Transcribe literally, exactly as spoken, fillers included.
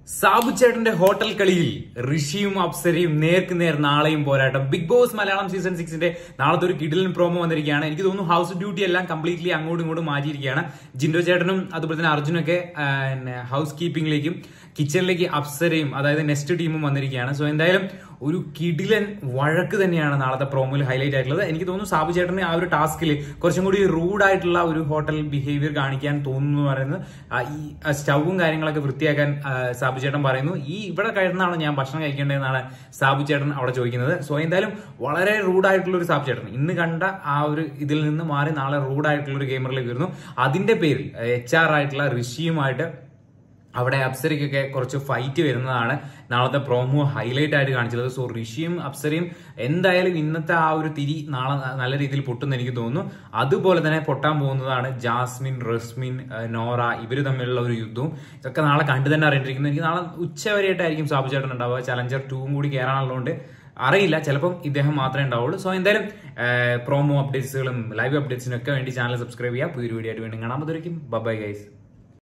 സാബു ചേട്ടന്റെ ഹോട്ടൽ കളിയിൽ ഋഷിയും അപ്സരയും നേർക്ക് നേർ നാളെയും പോരാട്ടം. ബിഗ് ബോസ് മലയാളം സീസൺ സിക്സിന്റെ നാളത്തെ ഒരു കിടിലൻ പ്രോമോ വന്നിരിക്കുകയാണ്. എനിക്ക് തോന്നുന്നു ഹൗസ് ഡ്യൂട്ടി എല്ലാം കംപ്ലീറ്റ്ലി അങ്ങോട്ടും ഇങ്ങോട്ടും മാറ്റിയിരിക്കുകയാണ്. ജിൻഡോ ചേട്ടനും അതുപോലെ തന്നെ അർജുനൊക്കെ ഹൗസ് കീപ്പിംഗിലേക്കും കിച്ചണിലേക്ക് അപ്സരയും അതായത് നെക്സ്റ്റ് ടീമും വന്നിരിക്കുകയാണ്. സോ എന്തായാലും ഒരു കിടിലൻ വഴക്ക് തന്നെയാണ് നാളത്തെ പ്രോമോയിൽ ഹൈലൈറ്റ് ആയിട്ടുള്ളത്. എനിക്ക് തോന്നുന്നു സാബു ചേട്ടന് ആ ഒരു ടാസ്കിൽ കുറച്ചും കൂടി റൂഡായിട്ടുള്ള ഒരു ഹോട്ടൽ ബിഹേവിയർ കാണിക്കാൻ തോന്നുന്നു പറയുന്നത്. ഈ സ്റ്റൗവും കാര്യങ്ങളൊക്കെ വൃത്തിയാക്കാൻ സാബു ചേട്ടൻ പറയുന്നു. ഈ ഇവിടെ കഴിയുന്നതാണോ ഞാൻ ഭക്ഷണം കഴിക്കേണ്ടതെന്നാണ് സാബു ചേട്ടൻ അവിടെ ചോദിക്കുന്നത്. സോ എന്തായാലും വളരെ റൂഡായിട്ടുള്ള ഒരു സാബു ചേട്ടൻ ഇന്ന് കണ്ട ആ ഒരു ഇതിൽ നിന്ന് മാറി നാളെ റൂഡായിട്ടുള്ള ഒരു ഗെയിമറിലേക്ക് വരുന്നു. അതിന്റെ പേരിൽ എച്ച് ആർ ആയിട്ടുള്ള ഋഷിയുമായിട്ട് അവിടെ അപ്സരയ്ക്കൊക്കെ കുറച്ച് ഫൈറ്റ് വരുന്നതാണ് നാളത്തെ പ്രോമോ ഹൈലൈറ്റ് ആയിട്ട് കാണിച്ചത്. സോ ഋഷിയും അപ്സരയും എന്തായാലും ഇന്നത്തെ ആ ഒരു തിരി നാളെ നല്ല രീതിയിൽ പൊട്ടുന്ന എനിക്ക് തോന്നുന്നു. അതുപോലെ തന്നെ പൊട്ടാൻ പോകുന്നതാണ് ജാസ്മിൻ, റസ്മിൻ, നോറ ഇവര് തമ്മിലുള്ള ഒരു യുദ്ധവും. ഇതൊക്കെ നാളെ കണ്ടു തന്നെ അറിയേണ്ടിയിരിക്കുന്നു. എനിക്ക് നാളെ ഉച്ചവരെയായിട്ടായിരിക്കും സാബു ചേട്ടൻ ഉണ്ടാവുക. ചലഞ്ചർ ടൂവും കൂടി കയറാനുള്ളതുകൊണ്ട് അറിയില്ല, ചിലപ്പം ഇദ്ദേഹം മാത്രമേ ഉണ്ടാവുള്ളൂ. സോ എന്തായാലും പ്രോമോ അപ്ഡേറ്റ്സുകളും ലൈവ് അപ്ഡേറ്റ്സിനും ഒക്കെ വേണ്ടി ചാനൽ സബ്സ്ക്രൈബ് ചെയ്യുക. പുതിയൊരു വീഡിയോ ആയിട്ട് വീണ്ടും കാണാൻ. അതുവരെയും ബൈ ഗൈസ്.